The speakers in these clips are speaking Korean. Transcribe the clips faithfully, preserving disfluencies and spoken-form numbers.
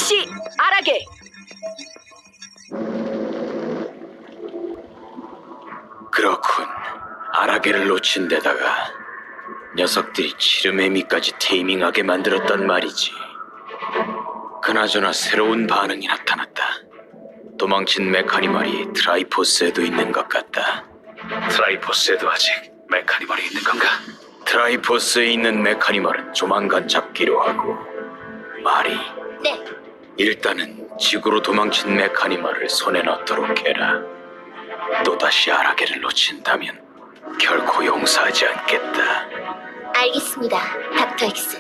택시 아라게. 그렇군. 아라게를 놓친 데다가 녀석들이 치르메미까지 테이밍하게 만들었단 말이지. 그나저나 새로운 반응이 나타났다. 도망친 메카니멀이 트라이포스에도 있는 것 같다. 트라이포스에도 아직 메카니멀이 있는 건가? 트라이포스에 있는 메카니멀은 조만간 잡기로 하고, 말이 네. 일단은 지구로 도망친 메카니멀을 손에 넣도록 해라. 또다시 아라게를 놓친다면 결코 용서하지 않겠다. 알겠습니다, 닥터 엑스.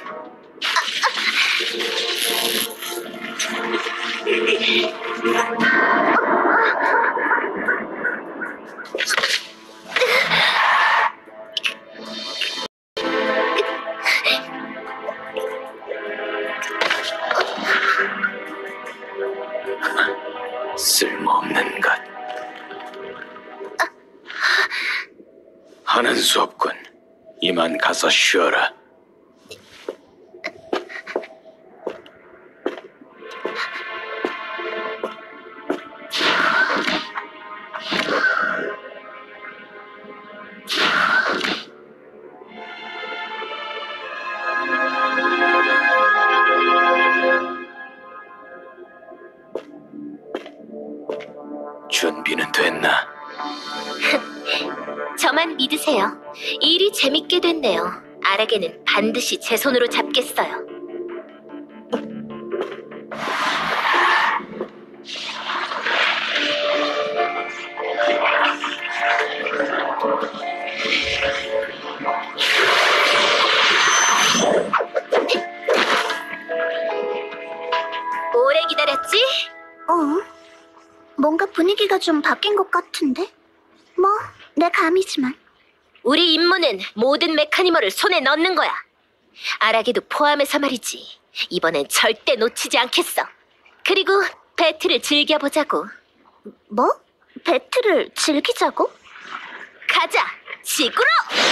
쓸모없는 것. 하는 수 없군. 이만 가서 쉬어라. 준비는 됐나? 저만 믿으세요. 일이 재밌게 됐네요. 아라게는 반드시 제 손으로 잡겠어요. 오래 기다렸지? 어? 뭔가 분위기가 좀 바뀐 것 같은데? 뭐, 내 감이지만. 우리 임무는 모든 메카니멀을 손에 넣는 거야. 아라게도 포함해서 말이지. 이번엔 절대 놓치지 않겠어. 그리고 배틀을 즐겨보자고. 뭐? 배틀을 즐기자고? 가자, 지구로!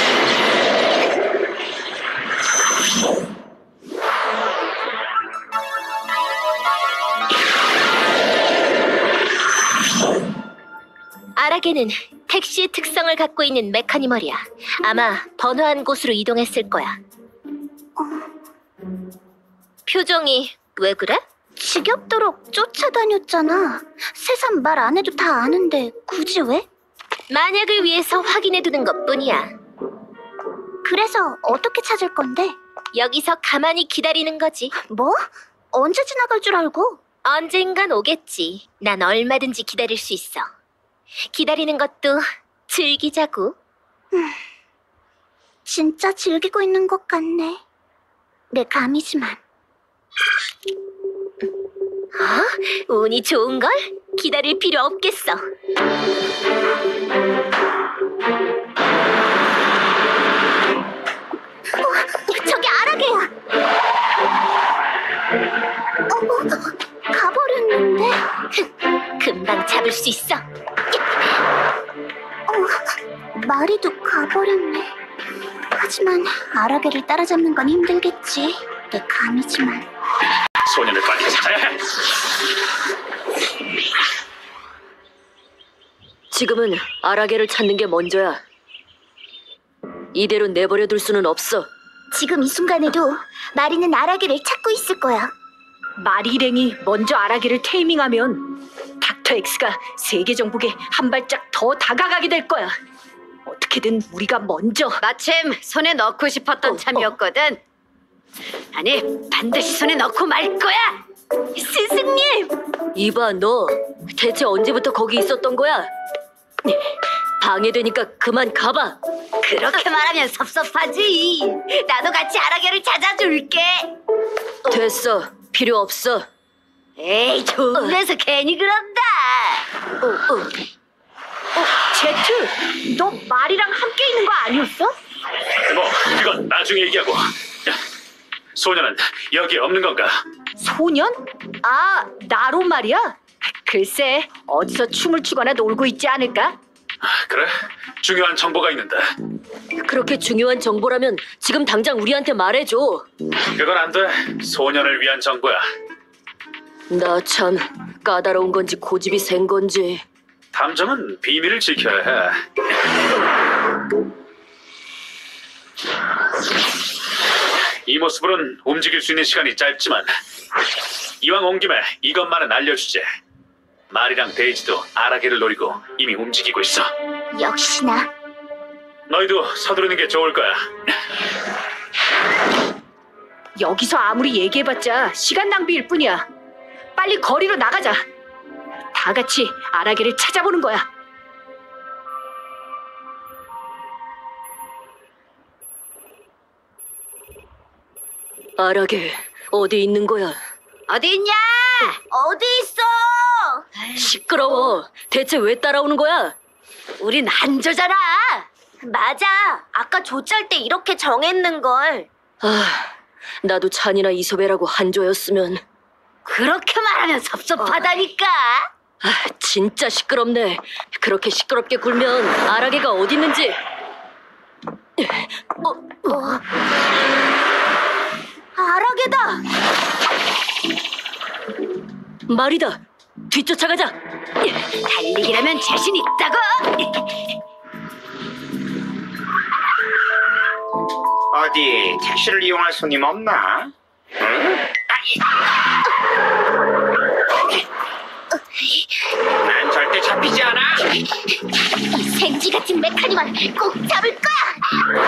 아라게는 택시의 특성을 갖고 있는 메카니멀이야. 아마 번화한 곳으로 이동했을 거야. 표정이 왜 그래? 지겹도록 쫓아다녔잖아. 새삼 말 안 해도 다 아는데 굳이 왜? 만약을 위해서 확인해두는 것뿐이야. 그래서 어떻게 찾을 건데? 여기서 가만히 기다리는 거지. 뭐? 언제 지나갈 줄 알고? 언젠간 오겠지. 난 얼마든지 기다릴 수 있어. 기다리는 것도 즐기자고. 진짜 즐기고 있는 것 같네. 내 감이지만. 어? 운이 좋은걸? 기다릴 필요 없겠어. 어, 저기 아라게야. 어, 어, 가버렸는데. 금방 잡을 수 있어. 어, 마리도 가버렸네. 하지만 아라게를 따라잡는 건 힘들겠지. 내 감이지만. 소년을 빨리 찾아야 해. 지금은 아라게를 찾는 게 먼저야. 이대로 내버려둘 수는 없어. 지금 이 순간에도 마리는 아라게를 찾고 있을 거야. 마리랭이 먼저 아라게를 테이밍하면 닥터 엑스가 세계 정복에 한 발짝 더 다가가게 될 거야. 어떻게든 우리가 먼저. 마침 손에 넣고 싶었던 어, 참이었거든. 아니, 반드시 손에 넣고 말 거야. 스승님! 이봐, 너 대체 언제부터 거기 있었던 거야? 방해되니까 그만 가봐. 그렇게 말하면 섭섭하지. 나도 같이 아라게를 찾아줄게. 됐어, 필요 없어. 에이, 좋으면서 괜히 그런다. 어, 어. 어, 제트, 너 마리랑 함께 있는 거 아니었어? 뭐, 그건 나중에 얘기하고. 야, 소년은 여기에 없는 건가? 소년? 아, 나로 말이야? 글쎄, 어디서 춤을 추거나 놀고 있지 않을까? 그래? 중요한 정보가 있는데. 그렇게 중요한 정보라면 지금 당장 우리한테 말해줘. 그건 안 돼. 소년을 위한 정보야. 나 참 까다로운 건지 고집이 센 건지. 탐정은 비밀을 지켜야 해. 이 모습으론 움직일 수 있는 시간이 짧지만 이왕 온 김에 이것만은 알려주지. 말이랑 데이지도 아라게를 노리고 이미 움직이고 있어. 역시나. 너희도 서두르는 게 좋을 거야. 여기서 아무리 얘기해봤자 시간 낭비일 뿐이야. 빨리 거리로 나가자. 다 같이 아라게를 찾아보는 거야. 아라게, 어디 있는 거야? 어디 있냐? 어디 있어? 시끄러워. 대체 왜 따라오는 거야? 우린 한조잖아. 맞아. 아까 조짤 때 이렇게 정했는걸. 아, 나도 찬이나 이소배라고 한조였으면. 그렇게 말하면 섭섭하다니까. 아, 진짜 시끄럽네. 그렇게 시끄럽게 굴면 아라게가 어디 있는지. 어, 어. 아라게다. 말이다. 뒤쫓아가자. 달리기라면 자신 있다고. 어디 택시를 이용할 손님 없나? 응? 난 절대 잡히지 않아. 이 생쥐 같은 메카니멀 꼭 잡을 거야.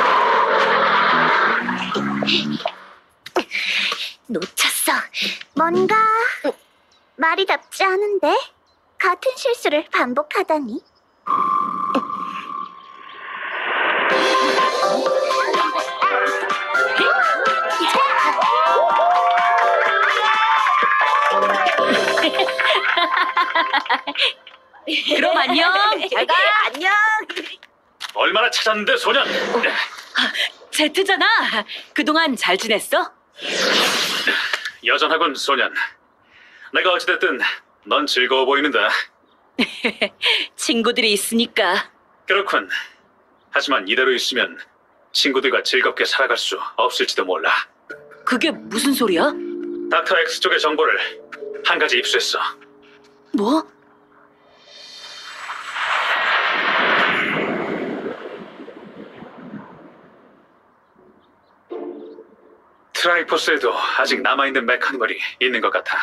놓쳤어. 뭔가 말이답지 않은데? 같은 실수를 반복하다니. 그럼 안녕. 잘가. 안녕. 얼마나 찾았는데 소년? 제트잖아. 그동안 잘 지냈어? 여전하군 소년. 내가 어찌됐든 넌 즐거워 보이는데. 친구들이 있으니까. 그렇군. 하지만 이대로 있으면 친구들과 즐겁게 살아갈 수 없을지도 몰라. 그게 무슨 소리야? 닥터 X 쪽의 정보를 한 가지 입수했어. 뭐? 트라이포스에도 아직 남아있는 메카니멀이 있는 것 같아.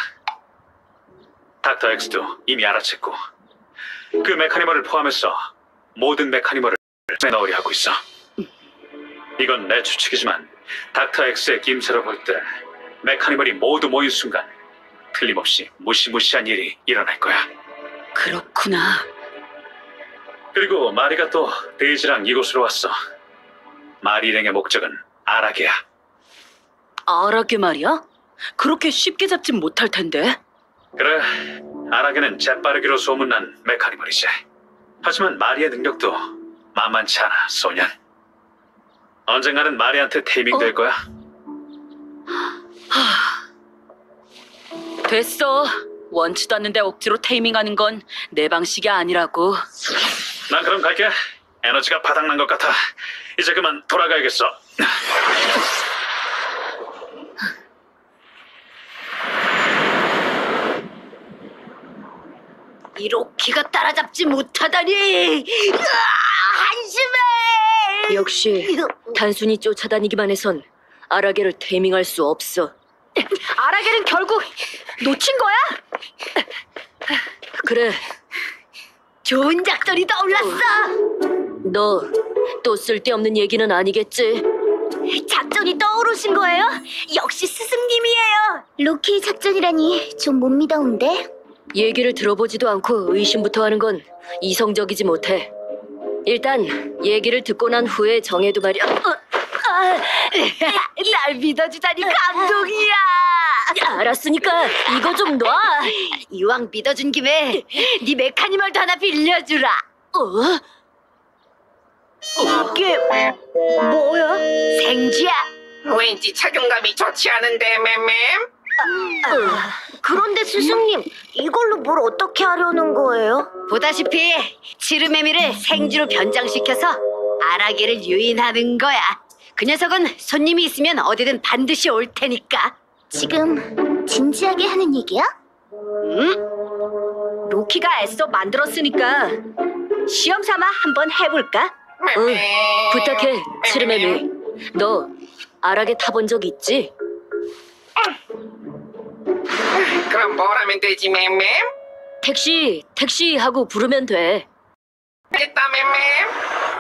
닥터 X도 이미 알아챘고 그 메카니멀을 포함해서 모든 메카니멀을 넣으려 하고 있어. 이건 내 추측이지만 닥터 X의 김새로 볼 때 메카니멀이 모두 모인 순간 틀림없이 무시무시한 일이 일어날 거야. 그렇구나. 그리고 마리가 또 데이지랑 이곳으로 왔어. 마리 일행의 목적은 아라게야. 아라게 말이야? 그렇게 쉽게 잡진 못할 텐데. 그래, 아라게는 재빠르기로 소문난 메카니멀이지. 하지만 마리의 능력도 만만치 않아, 소년. 언젠가는 마리한테 테이밍 될 거야. 됐어. 원치도 않는데 억지로 테이밍하는 건 내 방식이 아니라고. 난 그럼 갈게. 에너지가 바닥난 것 같아. 이제 그만 돌아가야겠어. 이로키가 따라잡지 못하다니. 으아, 한심해. 역시 단순히 쫓아다니기만 해선 아라게를 테이밍할 수 없어. 아라게는 결국 놓친 거야? 그래. 좋은 작전이 떠올랐어. 너 또 쓸데없는 얘기는 아니겠지? 작전이 떠오르신 거예요? 역시 스승님이에요. 로키 작전이라니 좀 못 믿어온데? 얘기를 들어보지도 않고 의심부터 하는 건 이성적이지 못해. 일단 얘기를 듣고 난 후에 정해도 말이야. 날 믿어주다니 감동이야. 알았으니까 이거 좀 놔. 이왕 믿어준 김에 네 메카니멀도 하나 빌려주라. 어? 이게 뭐야? 생쥐야. 왠지 착용감이 좋지 않은데 맴맴. 그런데 스승님, 이걸로 뭘 어떻게 하려는 거예요? 보다시피 지르메미를 생쥐로 변장시켜서 아라게를 유인하는 거야. 그 녀석은 손님이 있으면 어디든 반드시 올 테니까. 지금 진지하게 하는 얘기야? 로키가 애써 만들었으니까 시험 삼아 한번 해볼까? 응, 부탁해, 치르메미. 너 아락에 타본 적 있지? 그럼 뭘 하면 되지, 맴맴? 택시, 택시 하고 부르면 돼. 됐다, 맴맴.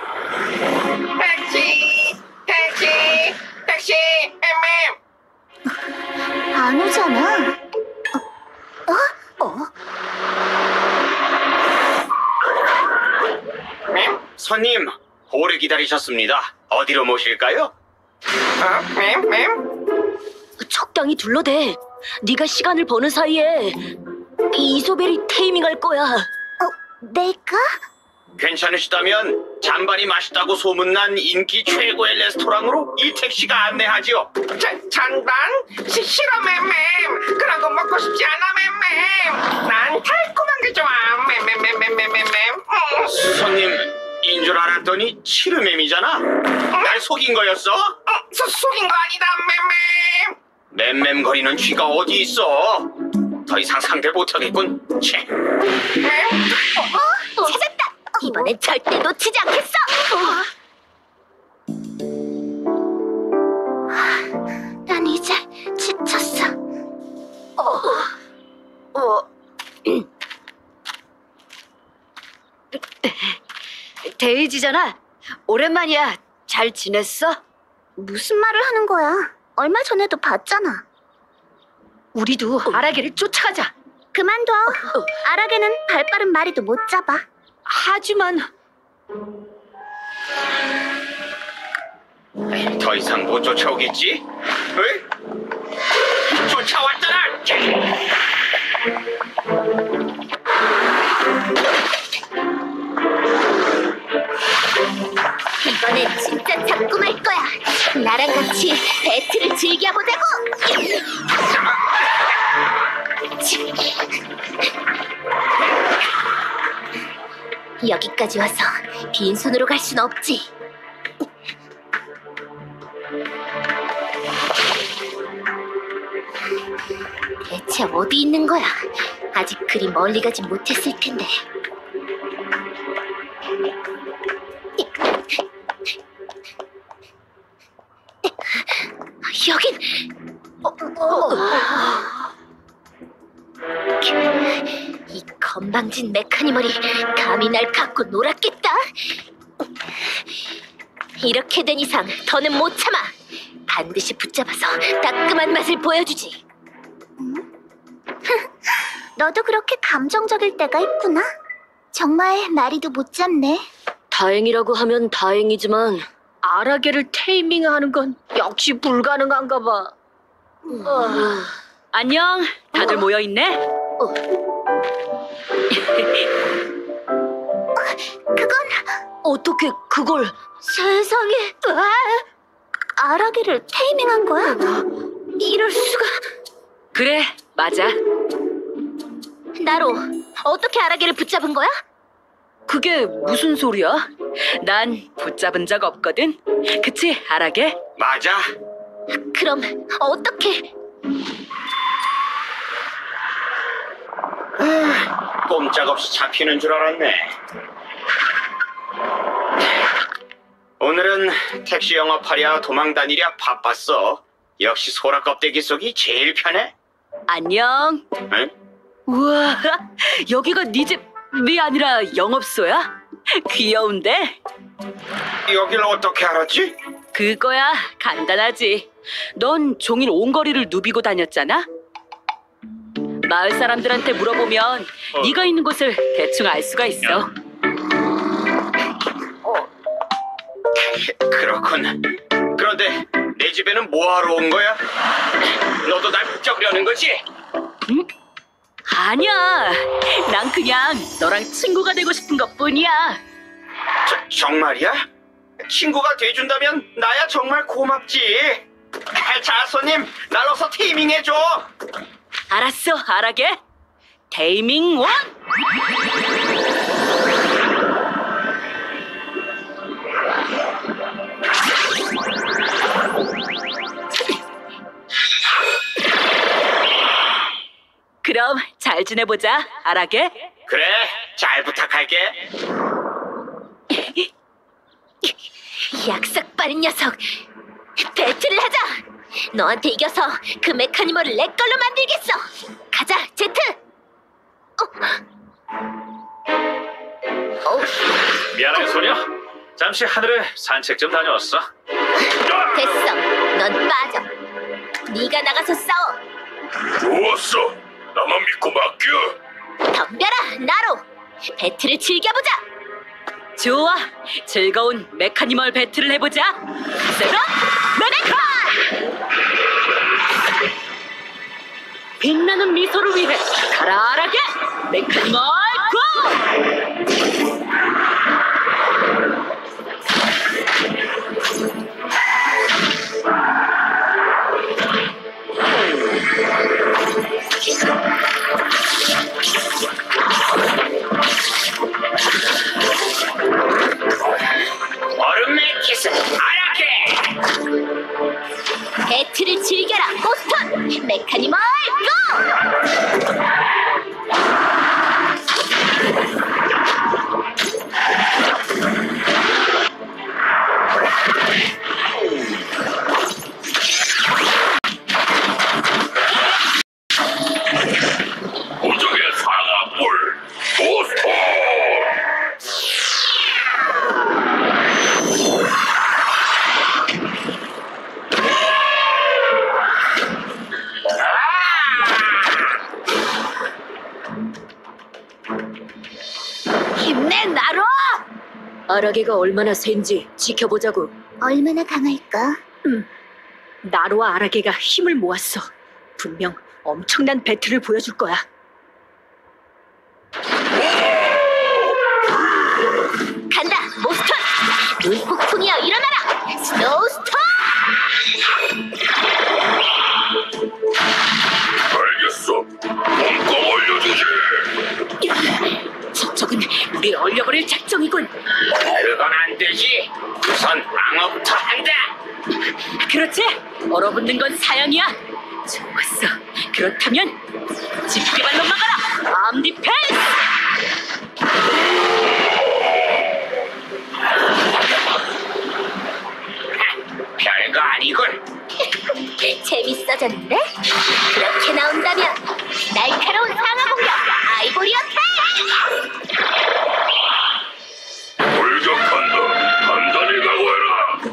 택시, 택시, 택시, 맴맴. 안 오잖아. 어? 어? 어? 손님, 오래 기다리셨습니다. 어디로 모실까요? 어, 맴맴? 적당히 둘러대. 네가 시간을 버는 사이에 이소벨이 테이밍할 거야. 내가? 괜찮으시다면 잔반이 맛있다고 소문난 인기 최고의 레스토랑으로 이 택시가 안내하지요. 자, 잔반? 시, 싫어, 맴맴. 그런 거 먹고 싶지 않아, 맴맴. 난 달콤한 게 좋아, 맴맴맴맴맴맴. 음. 손님, 인 줄 알았더니 치르맴이잖아. 날 속인 거였어? 어, 소, 속인 거 아니다, 맴맴. 맴맴거리는 쥐가 어디 있어? 더 이상 상대 못하겠군. 채. 찾았다. 이번엔 절대 놓치지 않겠어. 난 이제 지쳤어. 데이지잖아. 오랜만이야. 잘 지냈어? 무슨 말을 하는 거야? 얼마 전에도 봤잖아. 우리도 아라게를 쫓아가자. 그만둬. 아락에는 발빠른 마리도 못 잡아. 하지만 더 이상 못 쫓아오겠지? 왜? 쫓아왔잖아! 이번엔 진짜 잡고 말 거야. 나랑 같이 배틀을 즐겨보자고. 여기까지 와서 빈손으로 갈 순 없지. 대체 어디 있는 거야? 아직 그리 멀리 가진 못했을 텐데. 여긴 이 건방진 메카니멀이 감히 날 갖고 놀았겠다. 이렇게 된 이상 더는 못 참아. 반드시 붙잡아서 따끔한 맛을 보여주지. 너도 그렇게 감정적일 때가 있구나. 정말 마리도 못 잡네. 다행이라고 하면 다행이지만 아라게를 테이밍하는 건 역시 불가능한가 봐. 안녕, 다들 모여 있네. 그건 어떻게 그걸 세상에. 아라게를 테이밍한 거야? 이럴 수가. 그래, 맞아. 나로 어떻게 아라게를 붙잡은 거야? 그게 무슨 소리야? 난 붙잡은 적 없거든. 그치, 아라게? 맞아. 그럼 어떻게? 꼼짝없이 잡히는 줄 알았네. 오늘은 택시 영업하랴 도망 다니랴 바빴어. 역시 소라 껍데기 속이 제일 편해. 안녕. 응? 우와, 여기가 네 집이 아니라 영업소야? 귀여운데? 여길 어떻게 알았지? 그거야, 간단하지. 넌 종일 온 거리를 누비고 다녔잖아? 마을 사람들한테 물어보면 어. 네가 있는 곳을 대충 알 수가 있어. 그렇군. 그런데 내 집에는 뭐하러 온 거야? 너도 날 붙잡으려는 거지? 응? 아니야. 난 그냥 너랑 친구가 되고 싶은 것뿐이야. 저, 정말이야? 친구가 돼준다면 나야 정말 고맙지. 자, 손님, 날 어서 테이밍해줘. 알았어, 아라게. 테이밍 원! 그럼 잘 지내보자, 아라게. 그래, 잘 부탁할게. 약삭 빠른 녀석. 배틀을 하자. 너한테 이겨서 그 메카니멀을 내 걸로 만들겠어. 가자, 제트. 어? 어, 미안해 소녀. 잠시 하늘에 산책 좀 다녀왔어. 됐어. 넌 빠져. 네가 나가서 싸워. 좋았어. 나만 믿고 맡겨. 덤벼라, 나로. 배틀을 즐겨보자. 좋아, 즐거운 메카니멀 배틀을 해보자. 세라 메카! 빛나는 미소를 위해 가라, 아라게. 메카니멀 고! 얼음의 키스 아라케. 배틀을 즐겨라, 보스턴. 메카니멀 고! 도적의 상악불 보스턴. 힘내, 나로! 아라게가 얼마나 센지 지켜보자고. 얼마나 강할까? 나로와 아라게가 힘을 모았어. 분명 엄청난 배틀을 보여줄 거야. 간다, 보스턴. 눈폭풍이여, 일어나라. 스노우 스톰. 알겠어. 꽁꽁 올려주지. 저쪽은 우리 얼려버릴 작정이군. 그건 안 되지. 우선 방어부터 한다. 그렇지? 얼어붙는 건 사양이야. 좋았어. 그렇다면 집게발로 막아라. 암 디펜스. 별거 아니군. 재밌어졌는데? 그렇게 나온다면 날카로운 상하 공격 아이보리 어택! 돌격한다. 단단히 각오해라.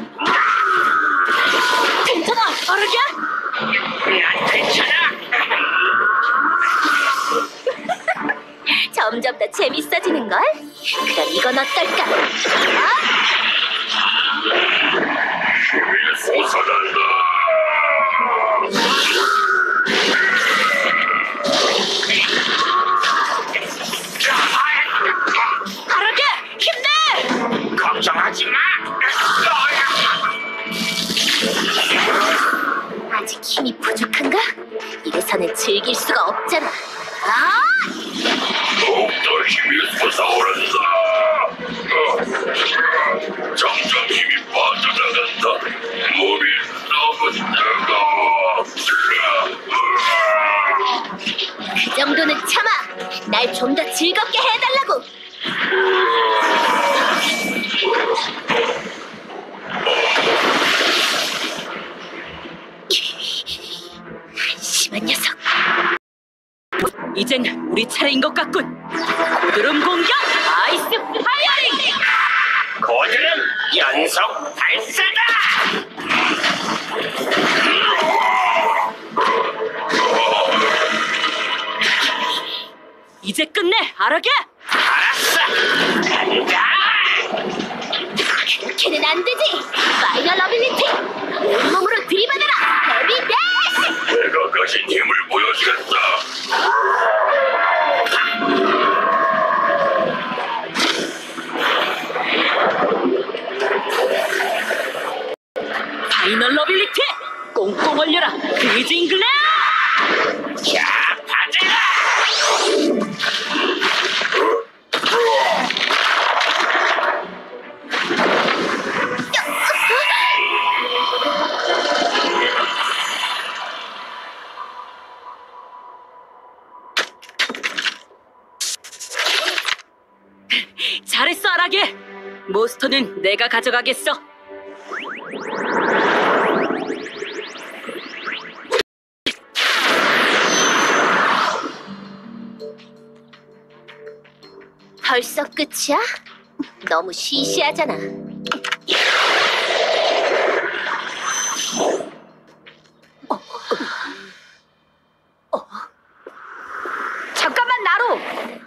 괜찮아, 아라게? 난 괜찮아. 점점 더 재밌어지는걸? 그럼 이건 어떨까? 어? 힘이 솟아난다. 아라게, 힘내! 걱정하지 마. 아직 힘이 부족한가? 이래서는 즐길 수가 없잖아. 아! 더욱더 힘이 솟아오른다. 어. 점점 힘이 빠져나간다. 몸이 너무 뜨거워. 그 정도는 참아. 날 좀 더 즐겁게 해달라고. 한심한 녀석. 이젠 우리 차례인 것 같군. 고드름 공격, 아이스 파이어링! 고드름 연속 발사다. 이제 끝내, 아라게! 알았어. 간다. 그렇게는 안 되지. 파이널 어빌리티. 온몸으로 들이받아라. 헤비 대시. 내가 가진 힘을 보여주겠다. 파이널 러빌리티! 꽁꽁 얼려라, 브리징 글레어! 자, 받아라. 잘했어, 아라게. 모스터는 내가 가져가겠어. 벌써 끝이야? 너무 시시하잖아. 잠깐만, 나로.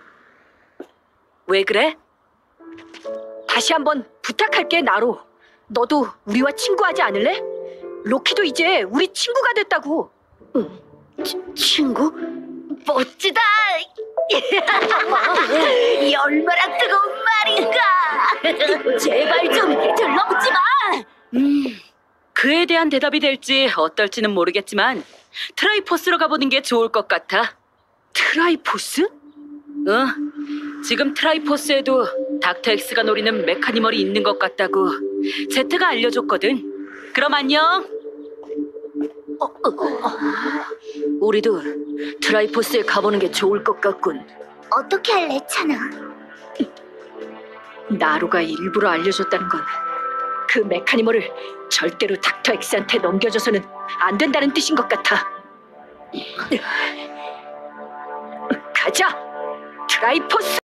왜 그래? 다시 한번 부탁할게, 나로. 너도 우리와 친구하지 않을래? 로키도 이제 우리 친구가 됐다고. 친구? 멋지다. 이 얼마나 뜨거운 말인가. 제발 좀 들러붙지 마. 음, 그에 대한 대답이 될지 어떨지는 모르겠지만 트라이포스로 가보는 게 좋을 것 같아. 트라이포스? 응. 지금 트라이포스에도 닥터 엑스가 노리는 메카니멀이 있는 것 같다고 제트가 알려줬거든. 그럼 안녕. 어, 어, 어. 우리도 트라이포스에 가보는 게 좋을 것 같군. 어떻게 할래, 찬아? 나루가 일부러 알려줬다는 건 그 메카니멀을 절대로 닥터 엑스한테 넘겨줘서는 안 된다는 뜻인 것 같아. 가자, 트라이포스!